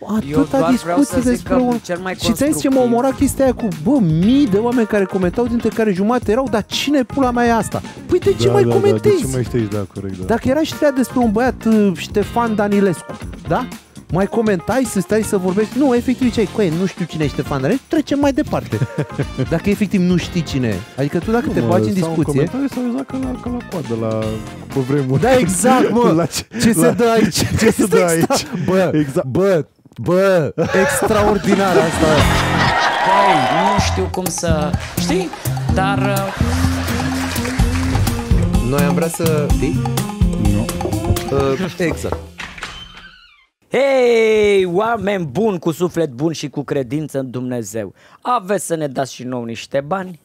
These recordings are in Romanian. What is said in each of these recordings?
atâta discuții despre un... Și ți-ai zis ce m-a omorat chestia aia cu, bă, mii de oameni care comentau, dintre care jumate erau, dar cine pula mea e asta? Păi de ce mai comentezi? De ce mai știi, da, corect, da. Dacă era și treia despre un băiat Ștefan Danilescu, da? Mai comentai, să stai să vorbești. Nu, efectiv ziceai, coe, nu știu cine e Ștefan Danilescu, trecem mai departe. Dacă efectiv nu știi cine e. Adică tu dacă te bagi în discuție... Sau exact ca la coadă, la pe vremuri. Da, exact, mă! Ce se dă aici? Ce se dă aici? Bă, exact. Bă, extraordinar asta. Băi, nu știu cum să... Știi? Dar... Noi am vrea să... Știi? Nu. Exact. Hei, oameni buni, cu suflet bun și cu credință în Dumnezeu, aveți să ne dați și nouă niște bani?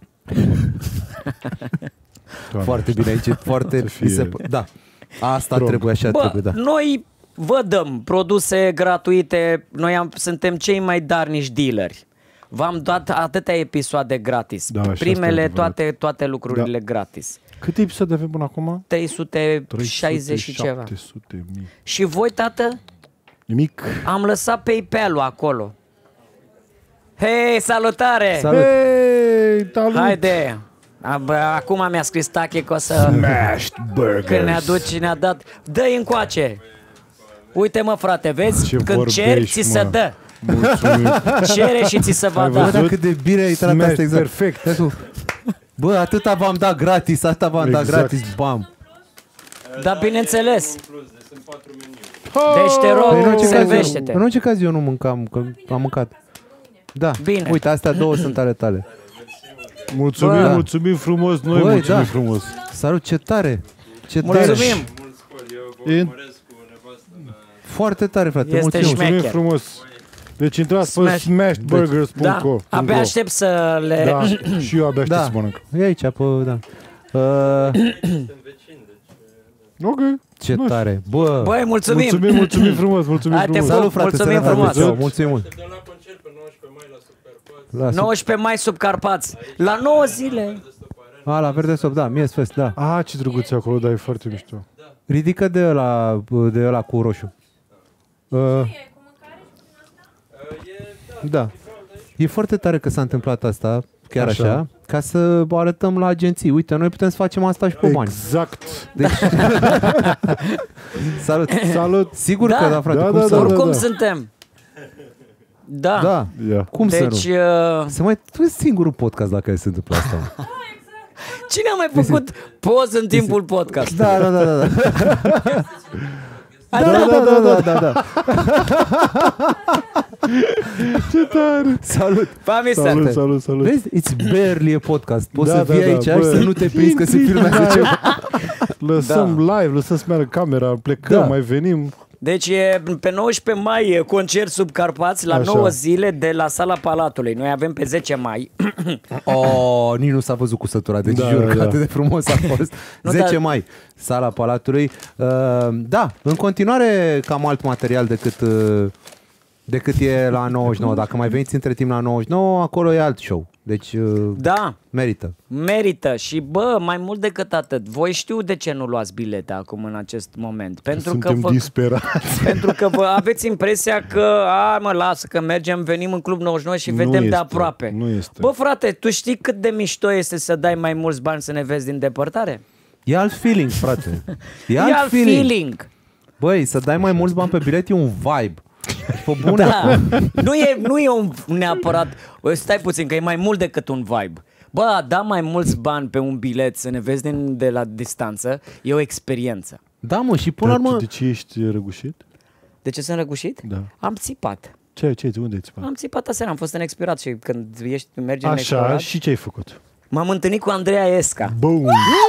Foarte bine aici, foarte... Da, asta trebuie, așa trebuie, da. Noi vă dăm produse gratuite, noi suntem cei mai darnici dealeri. V-am dat atâtea episoade gratis, da, primele, toate lucrurile gratis. Câte episoade avem până acum? 360 și ceva. 700 mii. Și voi, tată? Nimic. Am lăsat PayPal-ul acolo. Hei, salutare! Salut! Hei, salut! Haide! Acum mi-a scris Tache că o să... Smashed burgers! Când ne aduci, ne-a dat... Dă-i încoace! Uite, mă, frate, vezi? Ce când ceri, ți se dă. Mulțumim! Cere și ți se va da. Bă, cât de bine ai tratat asta, exact. Perfect! Bă, atâta v-am dat gratis, atâta v-am dat gratis, bam! Da, bineînțeles! Deci te rog, servește-te! În orice caz eu nu mâncam, că am mâncat. Da, bine. Uite, astea două sunt ale tale. Mulțumim, mulțumim frumos, noi mulțumim frumos. Salut, ce tare! Ce mulțumim! Foarte tare, frate, este mulțumim frumos! Deci intrați pe smashedburgers.co. Da, abia aștept să le... Da, și eu abia aștept să mănânc. E aici, da. Ok. Ce tare. Bă. Băi, mulțumim. Mulțumim frumos, mulțumim frumos. Salut, frate, mulțumim frumos. Mulțumim mult. 19 mai sub Carpați. La 9 zile. La Verde Sop, da, Mies Fest, da. Ce drăguț e acolo, da, e foarte mișto. Ridică de ăla cu roșu. Da. E foarte tare că s-a întâmplat asta, chiar așa, ca să arătăm la agenții. Uite, noi putem să facem asta și pe bani. Exact. Deci... Salut. Salut. Sigur că da, frate. Oricum suntem. Da. Cum deci, să nu? Se mai trebuie singurul podcast dacă se întâmplă asta. Cine a mai făcut poz în timpul podcast? Da. Da. Ce tare! Salut! Salut! Vezi? It's barely a podcast. Poți să vii aici și să nu te prinzi că se filmează ceva. Lăsăm live, lăsăm să meargă camera, plecăm, mai venim. Deci e pe 19 mai concert sub Carpați la 9 zile de la Sala Palatului. Noi avem pe 10 mai. Nici nu s-a văzut cu sătura, deci jur că atât de frumos a fost. 10 mai, Sala Palatului. Da, în continuare cam alt material decât e la 99. Dacă mai veniți între timp la 99, acolo e alt show. Deci merită. Și mai mult decât atât, voi știu de ce nu luați bilete acum în acest moment. Pentru suntem disperați. Pentru că vă aveți impresia că lasă că mergem, venim în Club 99 și vedem de aproape. Nu este. Bă, frate, tu știi cât de mișto este să dai mai mulți bani să ne vezi din depărtare? E alt feeling, frate. E alt feeling. Băi, să dai mai mulți bani pe bilet e un vibe. Da. Nu e un neapărat. Stai puțin, că e mai mult decât un vibe. Da mai mulți bani pe un bilet să ne vezi de la distanță e o experiență. Da, mă, și până la urmă... De ce ești răgușit? De ce sunt răgușit? Da. Am țipat. Unde ai țipat? Am țipat aseară, am fost în expirat și când mergi în expirat... expirat... și ce ai făcut? M-am întâlnit cu Andreea Esca. Boom!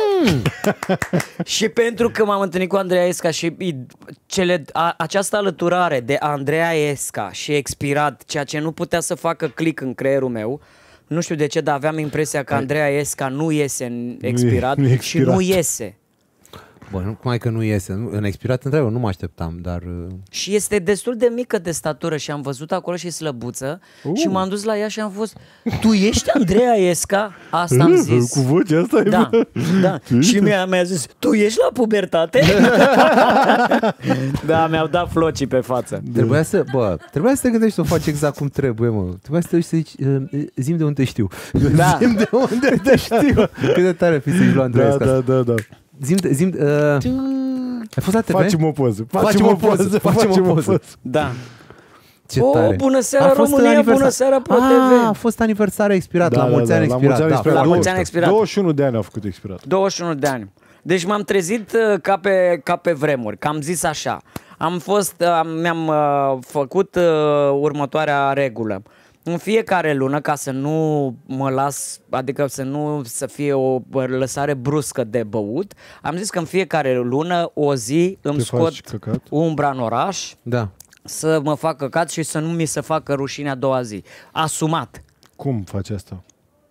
Și pentru că m-am întâlnit cu Andreea Esca și această alăturare de Andreea Esca și expirat, ceea ce nu putea să facă click în creierul meu, nu știu de ce, dar aveam impresia că Andreea Esca nu iese în expirat și nu iese. Bă, cum ai că nu iese? În expirat întreabă, nu mă așteptam, dar... Și este destul de mică de statură și am văzut acolo și slăbuță și m-am dus la ea și am fost, tu ești Andreea Esca? Asta am zis. Cu vocea asta Da, da. Și mi-a zis, tu ești la pubertate? Da, mi-au dat flocii pe față. Trebuia să te gândești să o faci exact cum trebuie, mă. Trebuia să te duci să zici, zi-mi de unde știu. Da. Zi-mi de unde te știu. Cât de tare fi să-i lua Andreea Esca. Da. Zi-mi, ai fost la TV? Facem o poză. Facem o poză. Da. Ce tare. Bună seara România, bună seara Pro TV. A fost aniversarea expirat, la mulți ani expirat. La mulți ani expirat. 21 de ani au făcut expirat. 21 de ani. Deci m-am trezit ca pe vremuri, că am zis așa. Mi-am făcut următoarea regulă. În fiecare lună, ca să nu mă las, adică să fie o lăsare bruscă de băut, am zis că în fiecare lună, o zi, îmi scot umbra în oraș, să mă fac căcat și să nu mi se facă rușine a doua zi. Asumat. Cum faci asta?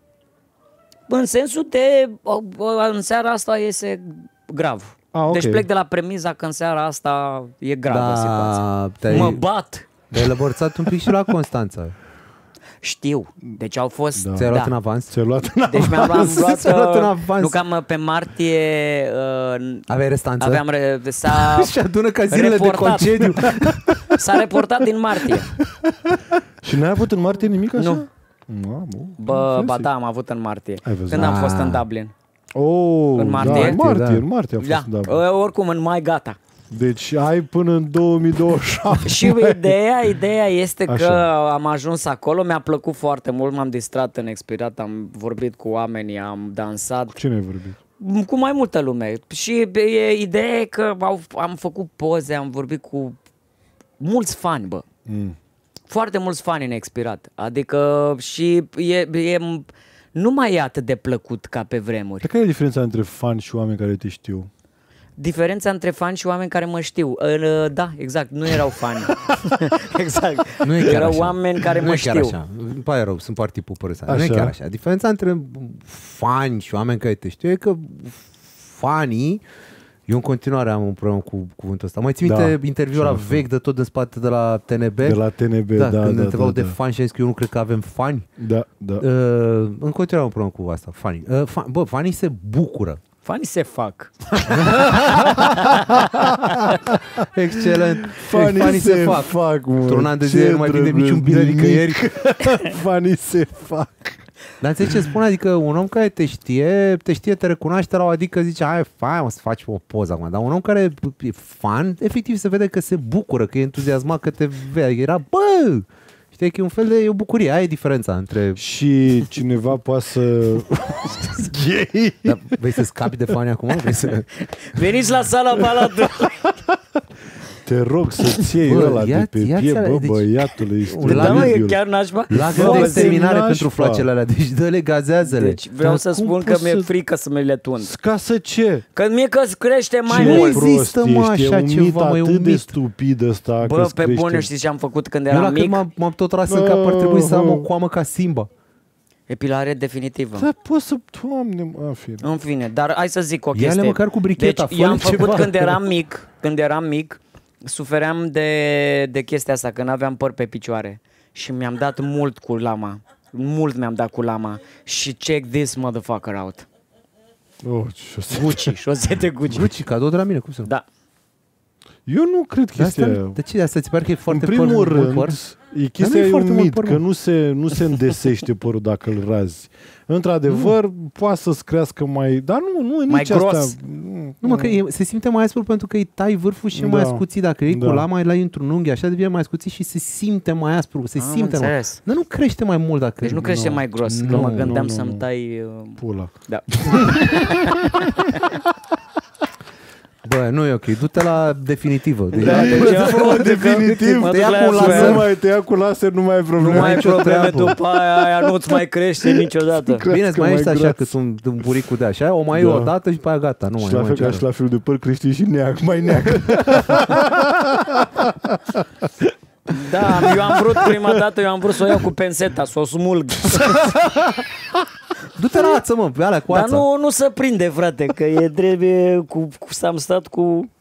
În sensul de, în seara asta iese grav. Okay. Deci plec de la premiza că în seara asta e gravă situația. Mă bat. Te-ai lăbărțat un pic și la Constanța. Știu. Deci au fost... Da. Ți-ai luat în avans? Ți-ai luat în avans? Deci mi-am luat în avans. Nu cam pe martie... Aveai restanță? S-a și adună ca zilele reportat. de concediu. S-a reportat din martie. Și n-ai avut în martie nimic așa? Nu. Ba da, am avut în martie. Când am fost în Dublin. În martie? În martie am fost în Dublin. Oricum, în mai gata. Deci ai până în 2027. Și ideea este că am ajuns acolo, mi-a plăcut foarte mult, m-am distrat în expirat, am vorbit cu oamenii, am dansat. Cu cine ai vorbit? Cu mai multă lume. Și ideea e că am făcut poze, am vorbit cu mulți fani, bă. Foarte mulți fani în expirat. Adică și nu mai e atât de plăcut ca pe vremuri. Dar care e diferența între fani și oameni care te știu? Diferența între fani și oameni care mă știu. Da, exact, nu erau fani. Exact. Nu e chiar erau așa. Oameni care mă știu. Așa. Îmi pare rău, sunt partii pupărăți. Nu e chiar așa. Diferența între fani și oameni care te știu e că fanii, eu în continuare am un problem cu cuvântul ăsta. Mai ții minte interviul ăla vechi de tot în spate de la TNB? De la TNB, când ne întrebau de fani și am zis că eu nu cred că avem fani. Da. În continuare am un problem cu asta, fanii. Bă, fanii se bucură. Fanii se fac. Excelent. Fanii se fac. Într-un an de zile nu mai vinde niciun bine nicăieri. Fanii se fac. Dar înțelegi ce spun? Adică un om care te știe, te recunoaște la o, adică zice, hai, o să faci o poză acum. Dar un om care e fan, efectiv se vede că se bucură, că e entuziasmat, că te vede. Era, bă! Știi că e un fel de o bucurie, aia e diferența între... Și cineva poate să... Gay! Dar vrei să scapi de fani acum? Veniți la sala Palatului! Te rog să-ți iei ăla de pe piept, bă, băiatule, ești e chiar nașpa. Lagăr de exterminare pentru flacele alea, deci dă-le, gazează-le. Deci vreau să spun că mi-e frică să mi le tund. Ca să ce? Că mie că crește mai mult. Nu există, mă, așa ceva, mă, e un mit. De stupid ăsta. Bă, pe bune, știți ce am făcut când eram mic? M-am tot tras în cap, ar trebui să am o coamă ca Simba. Epilare definitivă. Da, poți să... Doamne, în fine, dar hai să zic o chestie. Ia-le măcar cu bricheta. Deci i-am făcut când eram mic, sufeream de chestia asta, că n-aveam păr pe picioare. Și mi-am dat mult cu lama. Mult mi-am dat cu lama. Și check this motherfucker out. Gucci, șosete Gucci. Gucci, cadou de la mine, cum să nu? Da. Eu nu cred chestia aia. De ce? De asta ți pare că e foarte păr? În primul rând, e chestia e un mit, că nu se îndesește părul dacă îl razi. Într-adevăr, poate să-ți crească mai... Dar nu mai nici gros. Asta. Nu, mă, că se simte mai aspru pentru că îi tai vârful și e mai ascuțit. Dacă iei cu lama, îi într-un unghi, așa devine mai ascuțit și se simte mai aspru. Se simte mai... Dar nu crește mai mult dacă... Deci nu crește mai gros, că mă gândeam să-mi tai... Pula. Da. Bă, nu e ok, du-te la definitivă. Deci definitiv, te ia cu laser, nu mai ai probleme. Nu mai ai probleme, după aia nu-ți mai crește niciodată. Bine, îți mai ești așa că sunt un buricul de așa, o mai iei o dată și pe aia gata. Nu și la fel ca și la felul de păr crește și mai neac. Da, eu am vrut prima dată, eu am vrut să o iau cu penseta, să o smulg. Du-te la ață, mă, pe alea cu Dar ața. nu se prinde, frate, că e trebuie am stat cu...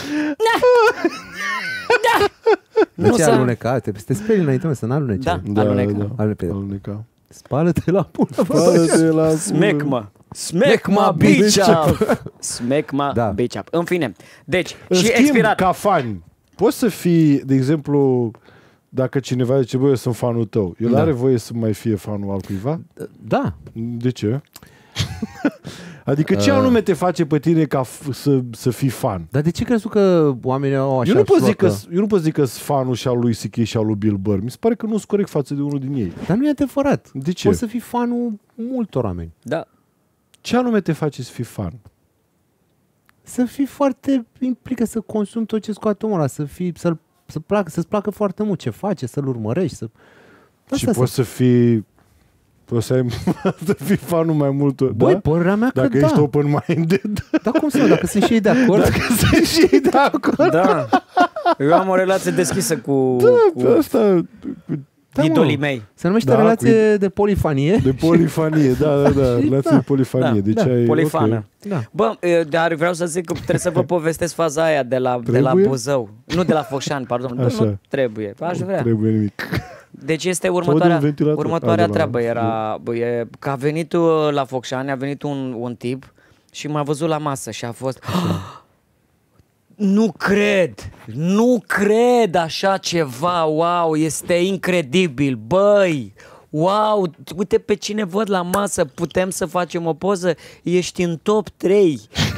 De ce aluneca? Te speli înainte, mă, să n-alunece. Da, aluneca. Aluneca. Spală-te la pulă. Spală-te la Smack mă. Smack my bitch up. Smack my bitch up. În fine. Deci, În și schimb, expirat. ca fan, poți să fii, de exemplu, dacă cineva zice, băi, eu sunt fanul tău, el are voie să mai fie fanul altcuiva? Da. De ce? Adică ce anume te face pe tine ca să fii fan? Dar de ce crezi tu că oamenii au așa Eu nu pot zic că sunt fanul și al lui C.K. și al lui Bill Burr. Mi se pare că nu sunt corect față de unul din ei. Dar nu e adevărat. De ce? Poți să fii fanul multor oameni. Da. Ce anume te face să fii fan? Să fii foarte implică, să consumi tot ce scoate omul ăla, să-ți placă foarte mult ce face, să-l urmărești. Și poți să fii fanul mai mult. Băi, da? părerea mea că Dacă da. ești open-minded. Da, cum să nu? Dacă sunt și ei de acord. Dacă sunt și ei de acord. Da. Eu am o relație deschisă cu Asta... idolii mei. Se numește relație de polifanie. De polifanie, da. Relație de polifanie. Deci ai, polifană. okay. Da. Bă, dar vreau să zic că trebuie să vă povestesc faza aia de la Buzău. Nu de la Focșani, pardon. Nu trebuie. Aș vrea. Trebuie nimic. Deci este următoarea treabă. Era că a venit la Focșani, a venit un tip și m-a văzut la masă și a fost... Nu cred așa ceva, wow, este incredibil, băi, wow, uite pe cine văd la masă, putem să facem o poză, ești în top 3.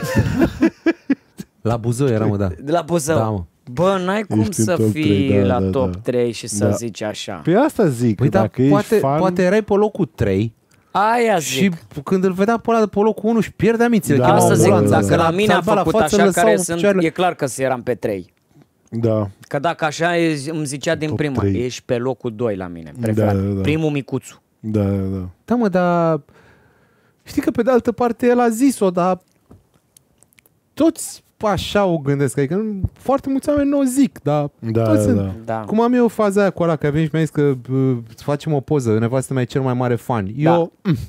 La Buzău era, mă, da. La Buzău. Da, mă. Bă, n-ai cum Ești să fii 3, la top 3 și să zici așa. Pe asta zic, Păi dacă ești fan... poate erai pe locul 3. Aia și zic. când îl vedea pe ăla de pe locul 1 și pierdea mințile. Da, asta zic, dacă la la mine a făcut așa care sunt, e clar că eram pe 3. Da. Că dacă așa îmi zicea din prima, 3. ești pe locul 2 la mine, preferat. Da. Primul micuțu. Da. Da, mă, dar știi că pe de altă parte el a zis-o, dar toți așa o gândesc, adică foarte mulți oameni nu o zic, dar Da. cum am eu faza aia cu ăla, că a venit și mi-a zis că facem o poză, nevastă mea e cel mai mare fan. Eu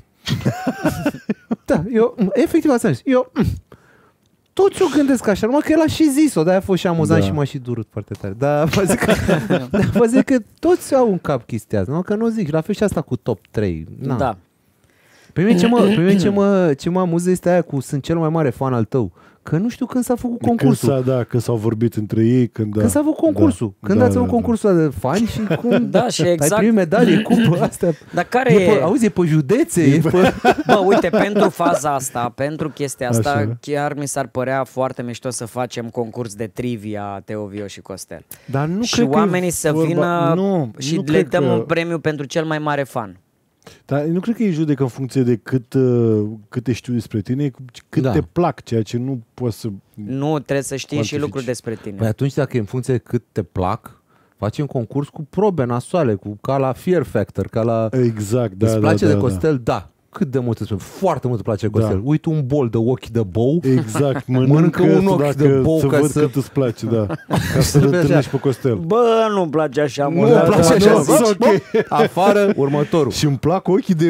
efectiv asta am zis. Toți o gândesc așa, numai că el a și zis-o, de-aia a fost și amuzant și m-a și durut foarte tare. Dar vă zic că toți au în cap chestia asta, numai că nu zic, la fel și asta cu top 3. Da. Pe mine ce mă amuză este aia cu sunt cel mai mare fan al tău. Că nu știu când s-a făcut concursul. Când s-au vorbit între ei. Când s-a făcut concursul. Când ați făcut concursul de fani și cum și exact. ai primit medalie, cupă, astea. Dar care e? Auzi, e pe județe. Bă, uite, pentru faza asta, pentru chestia asta, Așa. chiar mi s-ar părea foarte mișto să facem concurs de trivia Teo, Vio și Costel. Dar nu și cred oamenii să vină și le dăm un premiu pentru cel mai mare fan. Dar nu cred că îi judecă în funcție de cât te știu despre tine, cât te plac, ceea ce nu poți să... Nu, trebuie să știi și lucruri despre tine. Păi atunci, dacă e în funcție de cât te plac, facem concurs cu probe nasoale, ca la Fear Factor, ca la... Exact, da. Îți place de Costel? Da. Cât de mult îți place? Foarte mult îți place Costel. Uite un bol de ochi de bou. Exact. Mănâncă un ochi de bou să ca văd să... cât îți place, da. Ca să-l întâlnești pe Costel. Bă, nu-mi place așa mult. Nu-mi place așa. Afară, următorul. Și îmi plac ochii de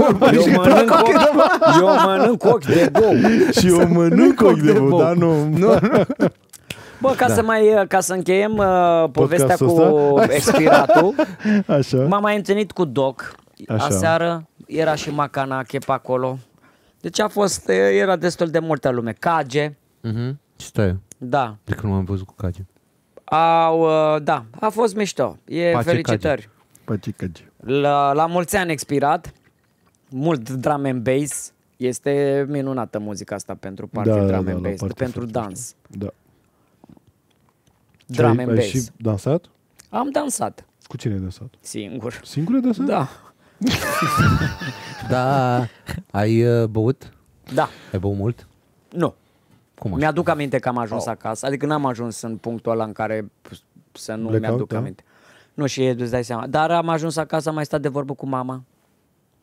Eu mănânc ochi de bou. Și eu mănânc ochi de bou, dar nu... Bă, ca să încheiem povestea cu expiratul, așa. m-am mai întâlnit cu Doc. Aseară era și Macanache pe acolo. Deci era destul de multă lume. Cage. Ce stai? Da. De că nu m-am văzut cu Cage. Da, a fost mișto. Felicitări. Pace Cage. La mulți ani expirat. Mult drum and bass. Este minunată muzica asta pentru party drum and bass, pentru dans. Da. Drum and bass. Ai și dansat? Am dansat. Cu cine ai dansat? Singur. Singur ai dansat? Da. Da. Ai băut? Da. Ai băut mult? Nu. Cum așa? Mi-aduc aminte că am ajuns acasă. Adică n-am ajuns în punctul ăla în care să nu mi-aduc aminte. Nu, și îți dai seama. Dar am ajuns acasă, am mai stat de vorbă cu mama.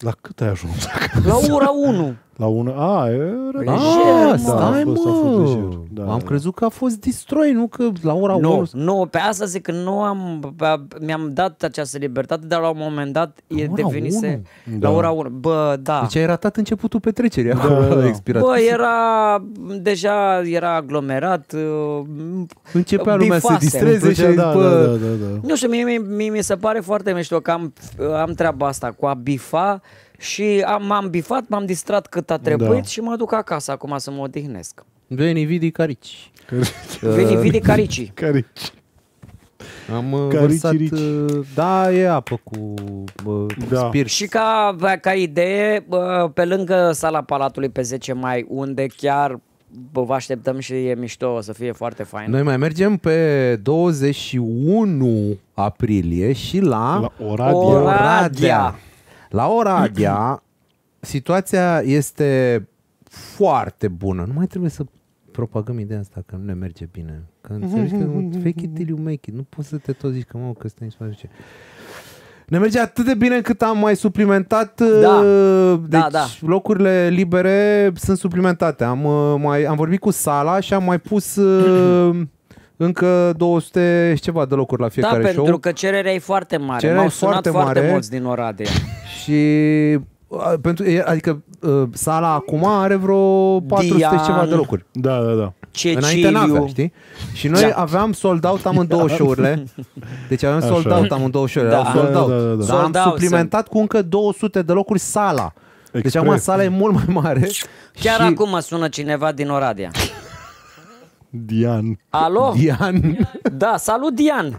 La cât ai ajuns? La ora 1. La una? Lejer, Stai, a fost lejer. Da, Am crezut că a fost destroy, nu că la ora 1. Nu, pe asta zic că mi-am dat această libertate, dar la un moment dat devenise 1? la ora 1. Bă, da. Deci ai ratat începutul petrecerii, Da, acolo da. a expirat. Bă, deja era aglomerat. Începea lumea să se bifase. distreze și Da. Nu știu, mie mi se pare foarte mișto că am treaba asta cu a bifa și m-am bifat, m-am distrat cât a trebuit și mă duc acasă acum să mă odihnesc. Veni vidi carici. Veni vidi caricii. Carici. Am vărsat, da, e apă cu spirit. Și ca idee, pe lângă sala Palatului pe 10 mai, unde chiar vă așteptăm și e mișto, o să fie foarte fain. Noi mai mergem pe 21 aprilie și la Oradea. La Oradea situația este foarte bună. Nu mai trebuie să propagăm ideea asta că nu ne merge bine. Că înțelegi că fake it till you make it. Nu poți să te tot zici că că stai în spate. Ne merge atât de bine încât am mai suplimentat. Deci locurile libere sunt suplimentate. Am vorbit cu sala și am mai pus încă 200 și ceva de locuri la fiecare show. Da, pentru că cererea e foarte mare. Cererea M-au sunat foarte mulți din Oradea. Și adică sala acum are vreo 400 și ceva de locuri. Da. Înainte n-avea, știi? Și noi aveam sold out amândouă show-urile. Deci aveam sold out amândouă show-urile. Da. Sold out. Da. Dar am suplimentat cu încă 200 de locuri sala. Deci acum sala e mult mai mare. Chiar acum mă sună cineva din Oradea. Dian. Alo? Dian. Da, salut Dian.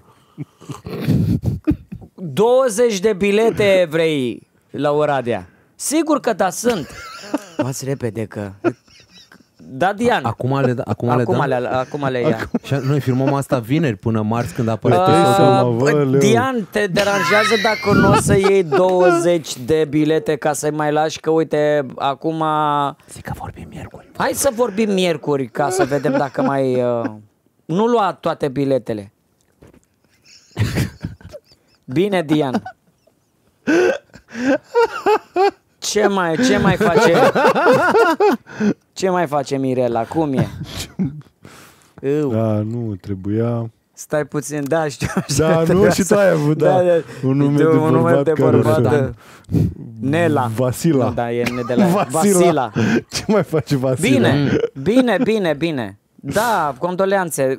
20 de bilete vrei la Oradea. Sigur că da, sunt. Luați repede că... Da, Dian. Acum le le ia. Și noi filmăm asta vineri până marți când apare Dian, te deranjează dacă nu o să iei 20 de bilete ca să-i mai lași? Că uite, acum... Zic că vorbim miercuri. Hai să vorbim miercuri ca să vedem dacă mai... Nu lua toate biletele. Bine, Dian. Ce mai face? Ce mai face Mirela? Cum e? Da, nu, trebuia... Stai puțin, da, știu. Da, nu, și tu ai avut, da. Un nume de bărbat. Nela. Vasila. Da, e de la Vasila. Ce mai face Vasila? Bine. Da, condoleanțe.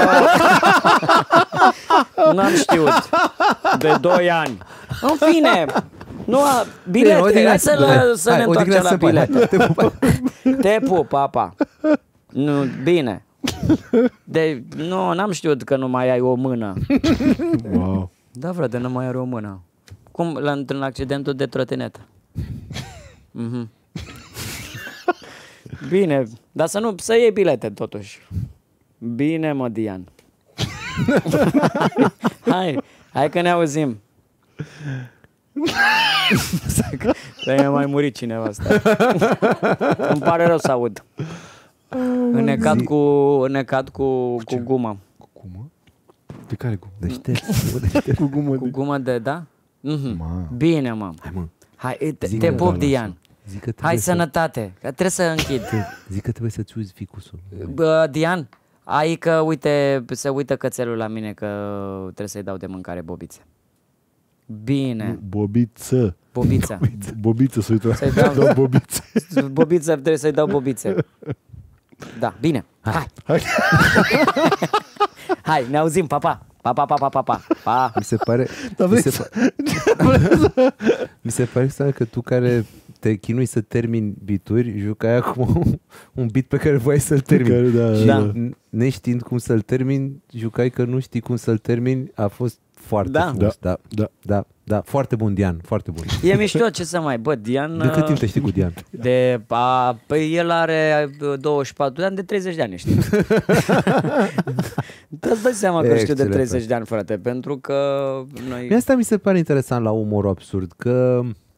N-am știut. De 2 ani. În fine... Nu, bilete, hai să ne întoarcem la bilete. Te pup, papa. Nu, bine. N-am știut că nu mai ai o mână. Wow. Da, frate, nu mai are o mână. Cum? Într-un accidentul de trotinetă. Bine, dar să iei bilete totuși. Bine, mă, Dian. Hai că ne auzim. Dar mai murit cineva asta. Îmi pare rău să aud. Înnecat cu gumă. Cu gumă? De care gumă? Cu gumă. Cu gumă de, da? Bine, mă. Hai, mă. Hai, te pup, Dian. Hai, sănătate, că trebuie să închid. Zic că trebuie să-ți uiți ficusul. Dian, ai că, uite, se uită cățelul la mine că trebuie să-i dau de mâncare bobițe. Bine. Bobiță. Bobiță, să uită. Să-i dau bobițe. Bobiță, trebuie să-i dau bobițe. Da, bine. Hai. Hai, ne auzim, pa. Pa. Mi se pare... Mi se pare că tu care te chinui să termini bituri, jucai acum un bit pe care voiai să-l termini. Da. Neștiind cum să-l termini, jucai că nu știi cum să-l termini, a fost foarte frumos. Da. Foarte bun, Dian, foarte bun. E mișto, ce să mai... Bă, Dian... De cât timp te știi cu Dian? Păi el are 24 de ani, de 30 de ani, știi? Îți dai seama că știu de 30 de ani, frate, pentru că noi... Asta mi se pare interesant la umorul absurd, că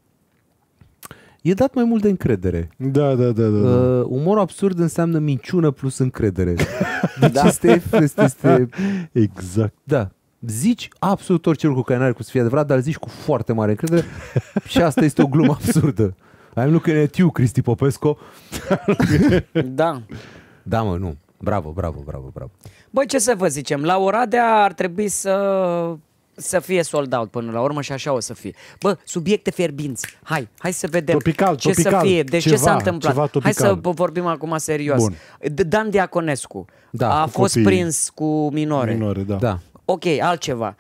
e dat mai mult de încredere. Da. Umorul absurd înseamnă minciună plus încredere. Deci este... Exact. Da. zici absolut orice lucru care n-are cum să fie adevărat, dar zici cu foarte mare încredere și asta este o glumă absurdă. I'm looking at you, Cristi Popescu. Da. Da, mă, nu. Bravo. Băi, ce să vă zicem, la Oradea ar trebui să fie sold out până la urmă și așa o să fie. Bă, subiecte fierbinți. Hai să vedem tropical, ce să fie. Deci ce s-a întâmplat? Hai să vorbim acum serios. Bun. Dan Diaconescu a fost copii. prins cu minore. Da. Ok, altceva.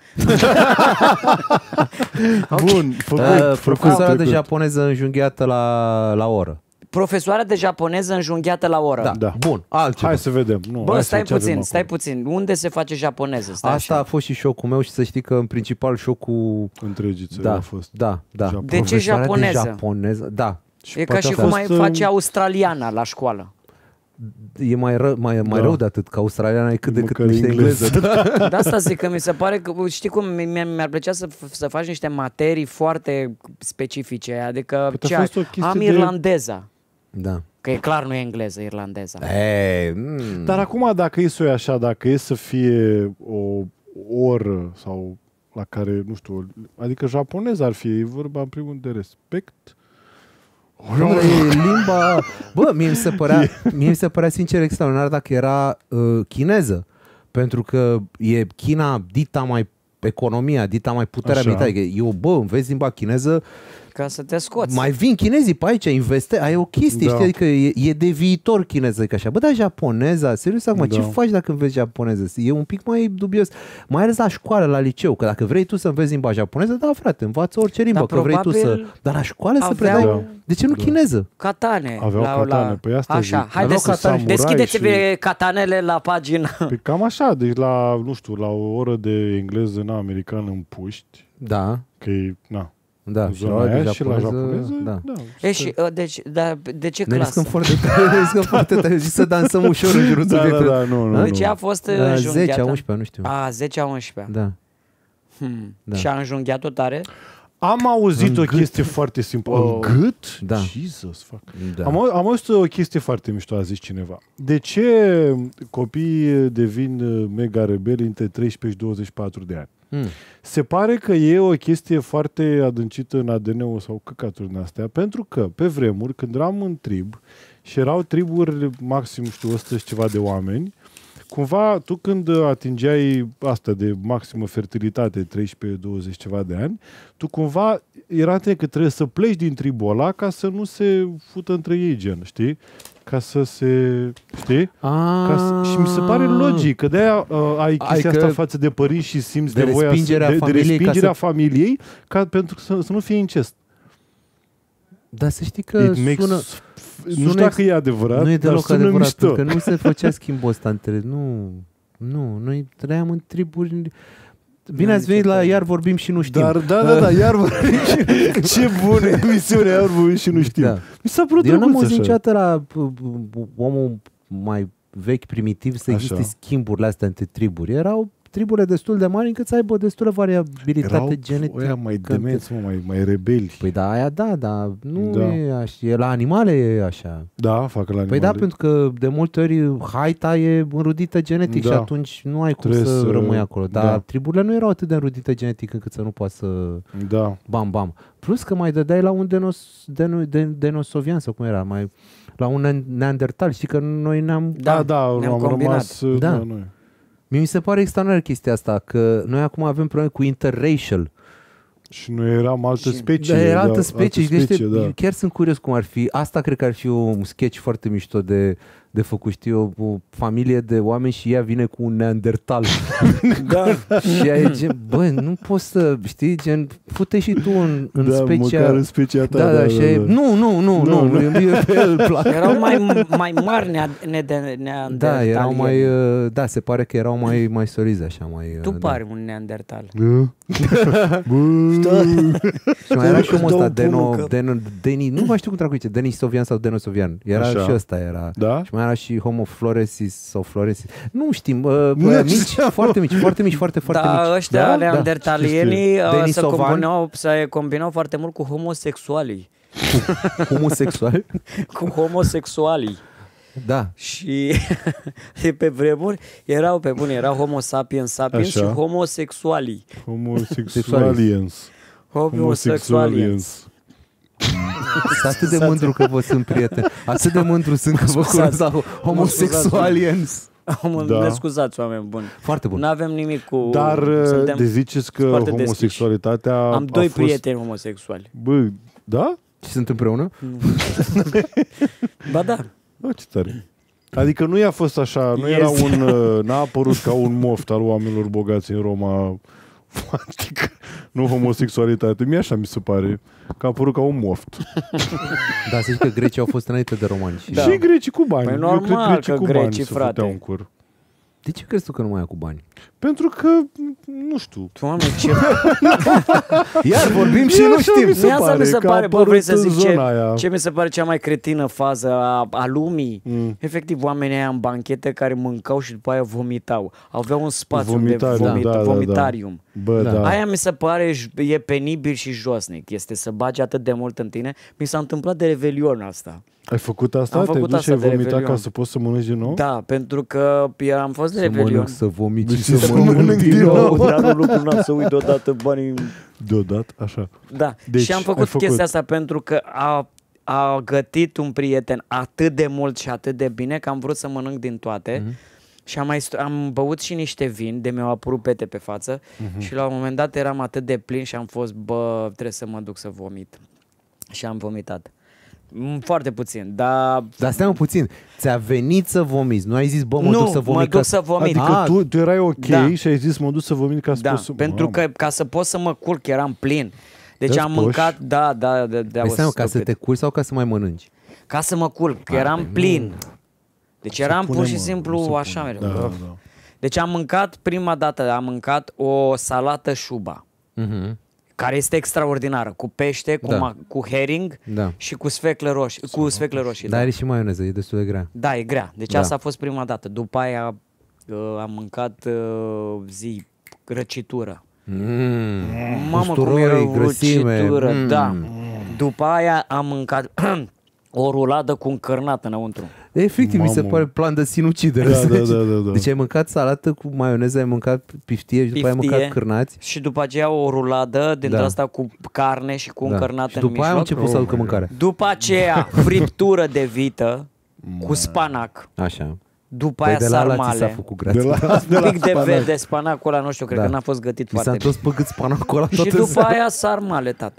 Bun, profesoara de japoneză înjunghiată la oră. Profesoara de japoneză înjunghiată la oră. Da. Bun, altceva. Hai să vedem. Bă, stai puțin. Unde se face japoneză? Asta a fost și șocul meu și să știi că în principal șocul întregii țări a fost. Da. De ce japoneză? Da. E ca și cum mai face australiana la școală. E mai rău de atât, că australiana e cât de cât niște engleză. De asta zic că mi se pare că, știi cum, mi-ar plăcea să faci niște materii foarte specifice, adică am irlandeza. Da. Că e clar nu e engleză, irlandeza. Dar acum dacă e să o așa, dacă e să fie o oră sau la care, nu știu, adică japonez ar fi, e vorba în primul de respect. Limba... Bă, mie mi se părea sincer extraordinar dacă era chineză. Pentru că e China dita mai economia, dita mai puterea militară. Eu, înveți limba chineză ca să te scoți. Mai vin chinezii pe aici, ai o chestie, știi? Adică e de viitor chineză, zic așa. Bă, dar japoneza, serios acum, ce faci dacă înveți japoneză? E un pic mai dubios. Mai ales la școală, la liceu, că dacă vrei tu să înveți limba japoneză, da, frate, învață orice limbă, că vrei tu să... Dar la școală să predai... De ce nu chineză? Katane. Aveau katane, păi asta așa, haideți, deschideți-vă katanele la pagina. Păi cam așa, deci la, nu știu, la o oră de engleză, americană în puști. Da. Că e, Da, și la japoneză, da. Și, deci, de ce clasă? Ne riscăm foarte tare, zic să dansăm ușor în jurul subiectului. Nu. Deci a fost 10, 11, nu știu. 10, 11. Da. Și a înjunghiat-o tare? Am auzit o chestie foarte simplă. În gât? Da. Jesus, fuck. Da. Am auzit o chestie foarte mișto, a zis cineva. De ce copiii devin mega rebeli între 13 și 24 de ani? Se pare că e o chestie foarte adâncită în ADN-ul sau căcaturi din astea, pentru că pe vremuri, când eram în trib și erau triburi maxim, 100 și ceva de oameni, cumva tu când atingeai asta de maximă fertilitate, 13-20 ceva de ani, tu cumva era că trebuie să pleci din tribul ăla ca să nu se fută între ei, gen, știi? Ca să se... Știi? Și mi se pare logic, că de-aia ai chestia asta față de părinți și simți de respingerea familiei pentru să nu fie incest. Dar să știi că sună... Nu știu dacă e adevărat, nu e deloc adevărat, mișto. Pentru că nu se făcea schimbul ăsta între... Nu, noi trăiam în triburi... Bine ați venit la Iar vorbim și nu știm. Da, Iar vorbim și... Ce bună emisiune, Iar vorbim și nu știm. Da. Mi s-a părut eu n-am auzit niciodată la omul mai vechi, primitiv, să existe schimburile astea între triburi. Erau triburile destul de mari încât să aibă destulă variabilitate genetică. Erau mai demenți, mai rebeli. Păi da, aia da, nu e așa. La animale e așa. Da, fac la animale. Păi da, pentru că de multe ori haita e înrudită genetic și atunci nu ai cum să rămâi acolo. Dar triburile nu erau atât de înrudite genetic încât să nu poată să... Bam. Plus că mai dădeai la un denosovian sau cum era, la un neandertal. Știi că noi ne-am... ne-am combinat. Noi. Mi se pare extraordinar chestia asta, că noi acum avem probleme cu interracial. Și noi eram altă specie. Da, era altă specie. Chiar sunt curios cum ar fi. Asta cred că ar fi un sketch foarte mișto de făcut, știu, o familie de oameni și ea vine cu un neandertal. Și ea e gen, nu poți să, știi, gen, fute și tu în specia... măcar în specia ta. Da. Nu, îl plac. Erau mai mari neandertali. Da, erau mai, se pare că erau mai solizi, așa, mai... Tu pari un neandertal. Și mai era și omul ăsta, Denis, nu mai știu cum dracu zice, Denisovian sau Denosovian. Era și ăsta, era. Da? Și mai era și Homo florensis sau florensis. Nu știm, mici, foarte mici, foarte mici. Da, ăștia neandertalienii se combinau foarte mult cu homosexualii. Homosexuali? Cu homosexualii. Da. Și pe vremuri erau Homo sapiens sapiens și homosexualii. Homosexualiens. Sunt atât de mândru că vă sunt prieteni. Atât de mândru sunt că vă cunosc homosexualiens. Ne scuzați, oameni buni. Foarte bun. N-avem nimic cu... Dar de ziceți că homosexualitatea am doi prieteni homosexuali. Bă, da? Și sunt împreună? Ba da. Ce tare. Adică nu i-a fost așa, nu era n-a apărut ca un moft al oamenilor bogați în Roma. Adică, nu homosexualitate. Mie așa mi se pare că a apărut ca un moft. Da, să zic că grecii au fost înainte de romani. Și grecii cu bani. Păi normal că grecii, frate. Un cur. De ce crezi tu că nu mai ia cu bani? Pentru că, nu știu. Doamne, ce... Iar vorbim și nu știm. Mi se pare, bă, vrei să zic ce mi se pare cea mai cretină fază a lumii? Efectiv, oamenii aia în banchete care mâncau și după aia vomitau. Aveau un spațiu de vomitarium. Bă, da. Aia mi se pare, e penibil și josnic. Este să bagi atât de mult în tine. Mi s-a întâmplat de Revelion asta. Ai făcut asta? Te duci și ai vomitat ca să poți să mănânci din nou? Da, pentru că am fost de Revelion. Să vomit și să mănânc din nou. Dragul lucru n-am să uit deodată banii. Deodată? Așa. Da, deci, și am făcut chestia asta pentru că a gătit un prieten atât de mult și atât de bine că am vrut să mănânc din toate. Și am băut și niște vin, de mi-au apărut pete pe față și la un moment dat eram atât de plin și am fost, bă, trebuie să mă duc să vomit. Și am vomitat. Foarte puțin, dar... Dar stai puțin, ți-a venit să vomiți, nu ai zis, bă, mă duc să vomit? Nu, mă duc să vomit. Adică tu erai ok și ai zis, mă duc să vomit ca să poți să... pentru că ca să pot să mă culc, eram plin. Deci am mâncat, da. Păi stai, ca să te culci sau ca să mai mănânci? Ca să mă culc, că eram plin. Deci eram pur și simplu așa mereu. Deci am mâncat, prima dată o salată șuba. Care este extraordinară, cu pește, cu herring și cu sfecle roșii. Dar are și maioneză, e destul de grea. Da, e grea. Deci asta a fost prima dată. După aia am mâncat răcitură. Mamă, cum era răcitură, da. După aia am mâncat o ruladă cu încărnat înăuntru. Efectiv, mi se pare plan de sinucidere. Da. Deci ai mâncat salată cu maioneză, ai mâncat piftie și după aia ai mâncat cârnați. Și după aceea o ruladă dintre asta cu carne și cu încărnat în mijloc. După aia am început să aducă mâncare. După aceea friptură de vită cu spanac. Așa. După aia sarmale. Un pic de spanacul ăla, nu știu, cred că n-a fost gătit foarte bine. S-a tot spăgât spanacul ăla și după aia sarmale, tată.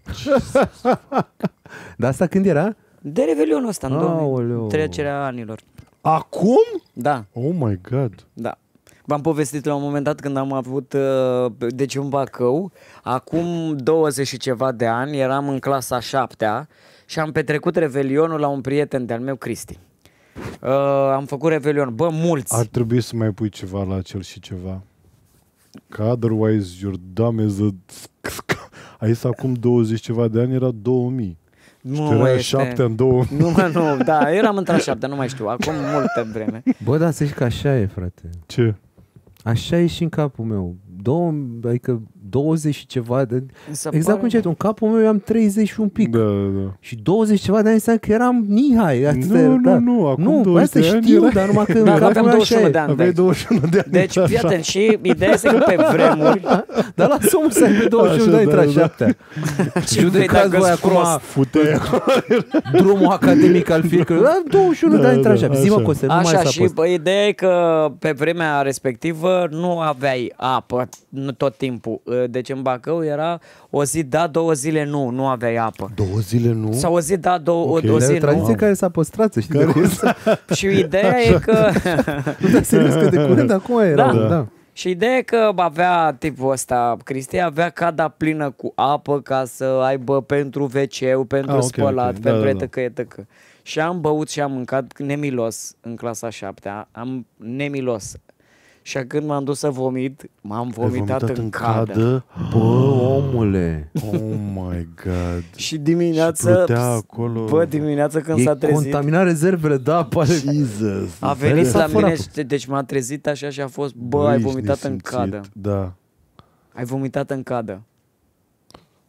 Dar asta când era? De Revelionul ăsta, în trecerea anilor. Acum? Da. Oh my God. Da. V-am povestit la un moment dat când am avut, deci în Bacău, acum 20 și ceva de ani, eram în clasa 7-a și am petrecut Revelionul la un prieten de-al meu, Cristi. Am făcut Revelion, bă, mulți. Ar trebui să mai pui ceva la acel și ceva. Că otherwise your dumb is a... Aici acum 20 ceva de ani era 2000. Nu este... 7 în 2000. Nu, da, eram între 7, nu mai știu, acum multă vreme. Bă, da, să zic că așa e, frate. Ce? Așa e și în capul meu. Adică 20 și ceva de... Exact cum ziceai tu, în capul meu eu am 30 și un pic. Da. Și 20 ceva de ani înseamnă că eram Mihai. Nu, acum 20 de ani știu, dar numai că în capul meu așa e. Aveai 21 de ani. Deci, fii atent, și ideea este că pe vremuri... Dar lasă omul să aibă 21 de ani între a 7-a. Judecați voi acum drumul academic al fiecărui. 21 de ani între a 7-a. Zi-mă, Coste, nu mai s-a și ideea e că pe vremea respectivă nu aveai apă tot timpul. Deci în Bacău era o zi da, 2 zile nu aveai apă. 2 zile nu? Sau o zi da, o zi nu. E o tradiție care s-a păstrat, să știi de curs. Și ideea e că... Nu, dar serios că de curând acum era. Da. Și ideea e că avea tipul ăsta, Cristi, avea cada plină cu apă ca să aibă pentru WC-ul, pentru spălat, pentru etc. Și am băut și am mâncat nemilos în clasa 7-a. Nemilos. Și când m-am dus să vomit, m-am vomitat în cadă. Bă, omule! Oh my God! Și dimineața, dimineața când s-a trezit... Contaminat rezervele de apă. Jesus! A venit la mine, deci m-a trezit așa și a fost, ai vomitat în cadă. Da. Ai vomitat în cadă.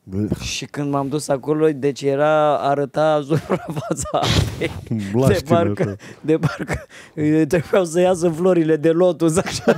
Și când m-am dus acolo, deci arăta suprafața apei. De parcă trebuiau să iasă florile de lotus, așa.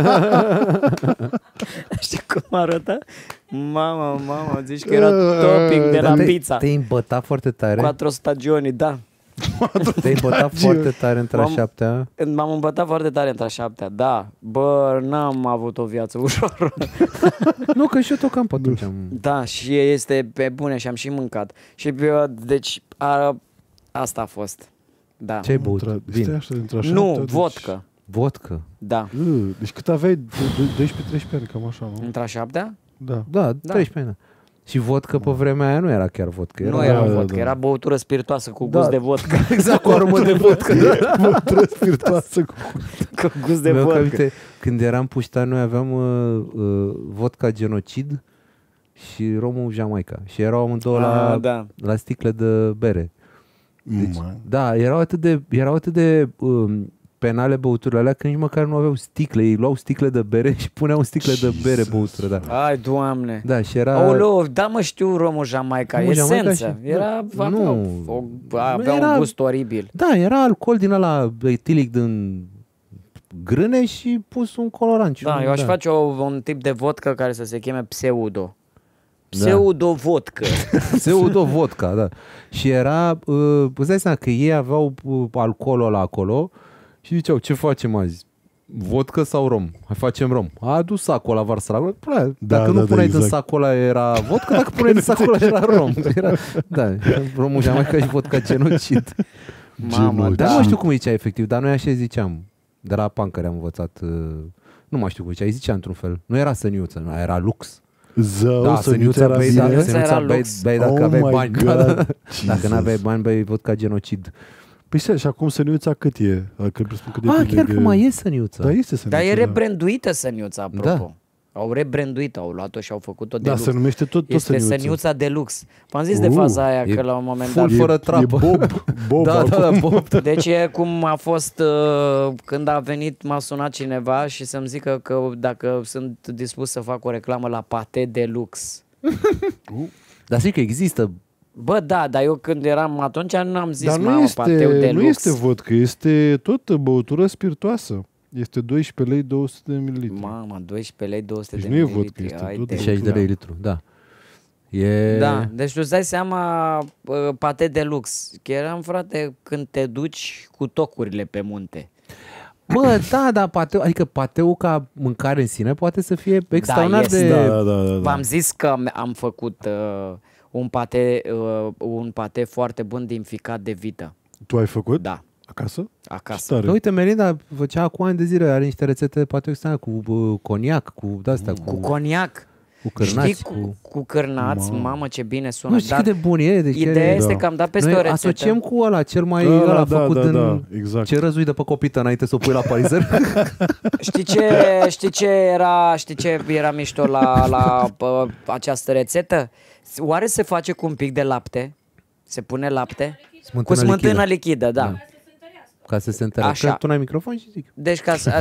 Știi cum arăta? Mama, zici că era topping de la pizza. Te-ai îmbătat foarte tare? 4 stagioni, da. Te-ai îmbătat foarte tare între a 7-a? M-am îmbătat foarte tare între a 7-a, da. Bă, n-am avut o viață ușoară. Nu, că și eu tot cam pe atunci am... Da, și este pe bune și am și mâncat. Și deci asta a fost. Da. Ce ai băut? Vin? Nu, vodcă. Vodcă? Da. Deci cât aveai? 12-13 ani, cam așa, nu? Între a 7-a? Da, 13 ani. Și vodcă pe vremea aia nu era chiar vodcă. Nu era vodcă, era băutură spiritoasă cu gust de vodcă. Exact, cu aromă de vodcă. Băutură spiritoasă cu gust de vodcă. Când eram puștani, noi aveam vodka Genocid și romul Jamaica. Și erau amândouă la sticle de bere. Deci, da, erau atât de penale băuturile alea că nici măcar nu aveau sticle. Ei luau sticle de bere și puneau sticle de bere băutură. Da. Ai, Doamne. Da, și era... Aoleu, da, mă știu romul Jamaica, esență. Avea un gust oribil. Da, era alcool din ăla etilic din grâne și pus un colorant. Da, eu aș face un tip de vodcă care să se cheme pseudo. Pseudo-vodcă. Pseudo-vodka, da. Și era, îți dai seama că ei aveau alcoolul ăla acolo și ziceau, ce facem azi? Vodcă sau rom? Hai facem rom. A adus sacul ăla, varsă la acolo. Dacă nu puneai din sacul ăla era vodcă, dacă puneai din sacul ăla era rom. Da, romul Jamaica și vodka Genocid. Mamă, dar nu știu cum zicea efectiv, dar noi așa ziceam. De la Pancăre am învățat, nu mai știu cum zicea într-un fel. Nu era săniuță, nu, era lux. Zău, da, săniuța era bine? Era lux. Bei dacă aveai bani. Dacă n-aveai bani, bei vodka Genocid. Păi și acum săniuța cât e? Chiar că mai e săniuța. Da, este săniuța. Dar e rebranduită săniuța, apropo. Da. Au rebranduit, au luat-o și au făcut-o de lux. Da, se numește tot este săniuța de lux. V-am zis de faza aia că la un moment dat... fără trapă. Bob. Da, Bob. Deci e cum a fost când a venit, m-a sunat cineva și să-mi zică că dacă sunt dispus să fac o reclamă la Pate de Lux. Dar zic că există. Bă, da, dar eu când eram atunci nu am zis, pateu de lux. Nu este vodcă, este tot băutură spiritoasă. Este 12 lei 200 de mililitri. Mamă, 12 lei 200 deci de mililitri. mililitri. Nu e vodcă, este tot 60 de lei litru, da. Da, deci tu îți dai seama Pate de Lux. Că eram, frate, când te duci cu tocurile pe munte. Bă, da, pateu, adică pateu ca mâncare în sine poate să fie extraordinar de... Da. V-am zis că am făcut un pate foarte bun din ficat de vită. Tu ai făcut? Da. Acasă? Uite, Melinda făcea cu ani de zile, are niște rețete de pateu extraordinar cu coniac, cu de-astea. Cu coniac. Cu cârnați. Știi, cu cârnați, mamă ce bine sună. Nu știi cât de bun e. Deci ideea este că am dat peste o rețetă. Asociem cu ăla, cel mai făcut în... Exact. Ce răzui de pe copită înainte să o pui la parizer. Știi ce era mișto la această rețetă? Oare se face cu un pic de lapte? Se pune lapte? Cu smântână lichidă, da. Ca să se întărească. Tu n-ai microfon și zic. Deci ca să...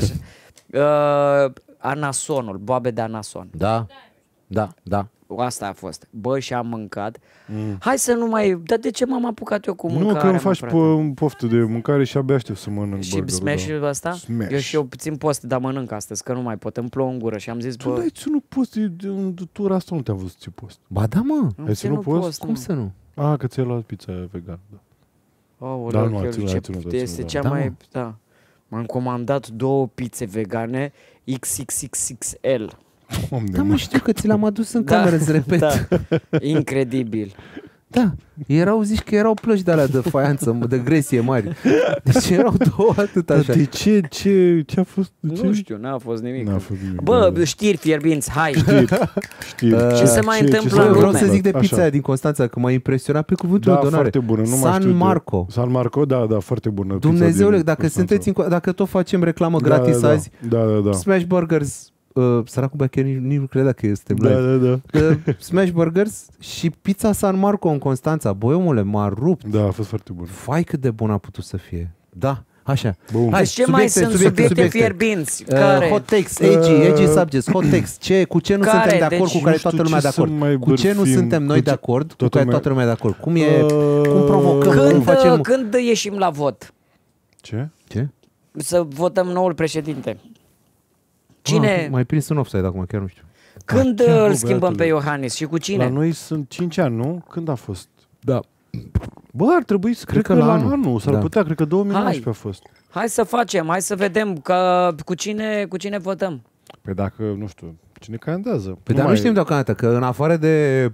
Anasonul, boabe de anason. Da. Asta a fost. Bă, și am măncat. Hai să nu mai... Dar de ce m-am apucat eu cu mâncare? Nu, că îmi faci poftă de mâncare și abia aștept să mănânc și smash-ul ăsta? Smash. Eu și eu țin post, dar mănânc astăzi, că nu mai pot. Îmi plouă în gură și am zis, bă... Tu ținut post, în tura asta nu te-am văzut ce post. Ba da, mă. Ai ținut post? Cum să nu? Că ți-ai luat pizza vegan, da. Da, nu, este cea mai... Da. M-am comandat 2 pizze vegane XXXXL. Da, mă, știu că ți l-am adus în cameră, îți repet. Da. Incredibil. Da, zici că erau plăci de alea de faianță, de gresie mari. Deci erau 2 atât așa. De ce a fost? Nu știu, n-a fost nimic. Bă, știri fierbinți, hai. Știri. Ce se mai întâmplă în lume? Vreau să zic de pizza aia din Constanța, că m-a impresionat pe cuvântul de onoare. Foarte bună, nu mai știu. San Marco, da, foarte bună. Dumnezeule, dacă tot facem reclamă gratis azi, Smash Burgers. Săracul bea chiar nici nu credea că este live. Da. Smash Burgers și pizza San Marco în Constanța. Băi, omule, m-a rupt. Da, a fost foarte bun. Fai cât de bun a putut să fie. Da, Așa. Bun. Deci ce mai sunt subiecte fierbinți? Hot takes, edgy subjects, hot takes. Cu ce nu suntem de acord, cu care toată lumea de acord? Cu ce nu suntem noi de acord, cu care toată lumea de acord? Cum provocăm, cum facem? Când ieșim la vot? Ce? Să votăm noul președinte. Cine? Mai prins un offside acum, chiar nu știu. Când îl schimbăm pe Iohannis și cu cine? La noi sunt 5 ani, nu? Când a fost? Da. Bă, ar trebui să cred că la anul. S-ar putea, cred că 2019 a fost. Hai să facem, hai să vedem că cu cine votăm. Păi dacă, nu știu, cine candidează? Păi dar nu știm deocamdată, că în afară de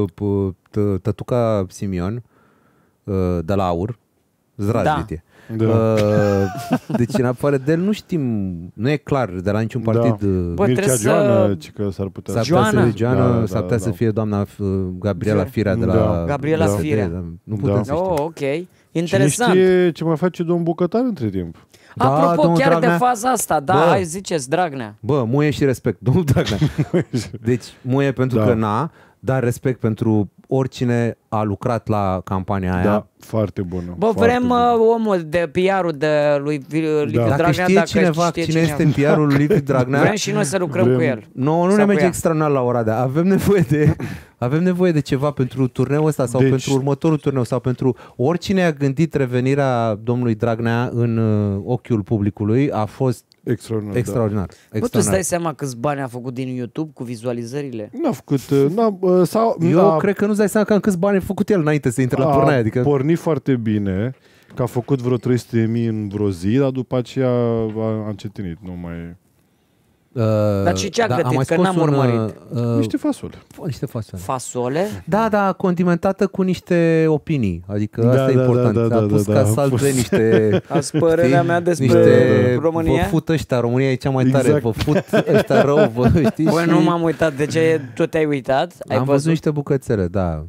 tătuca Simion, de la AUR, Zrazbit deci în afară de el nu știm, nu e clar de la niciun partid. Mircea Joană, că s-ar putea. S-ar putea să fie doamna Gabriela Firea de la... Gabriela Firea. Nu putem să știm. Ok, interesant. Cine știe ce mai face domnul Bucătar între timp? Apropo, chiar Dragnea, de faza asta, hai ziceți, Dragnea. Bă, muie și respect, domnul Dragnea. Deci, muie pentru că dar respect pentru oricine a lucrat la campania aia. Da, foarte bună. Bă, vrem omul de PR-ul de lui Liviu Dragnea. Dacă știe cineva cine este în PR-ul lui Liviu Dragnea, vrem și noi să lucrăm cu el. Nu ne merge extraordinar la Oradea. Avem nevoie de ceva pentru turneul ăsta sau pentru următorul turneu sau pentru oricine a gândit revenirea domnului Dragnea în ochiul publicului a fost extraordinar. Bă, tu îți dai seama câți bani a făcut din YouTube cu vizualizările? N-a făcut... Eu cred că nu-ți dai seama cam câți bani a făcut el înainte să intre la pornaia. A pornit foarte bine, că a făcut vreo 300.000 în vreo zi, dar după aceea a încetinit. Nu mai... Dar și ce a gătit? Că n-am urmărit. Niște fasole. Fasole? Da, condimentată cu niște opinii. Adică asta e important. A pus ca salve niște... Azi părerea mea despre România? Vă fut ăștia, România e cea mai tare. Vă fut ăștia rău, știi? Băi, nu m-am uitat. De ce tu te-ai uitat? Am văzut niște bucățele, da.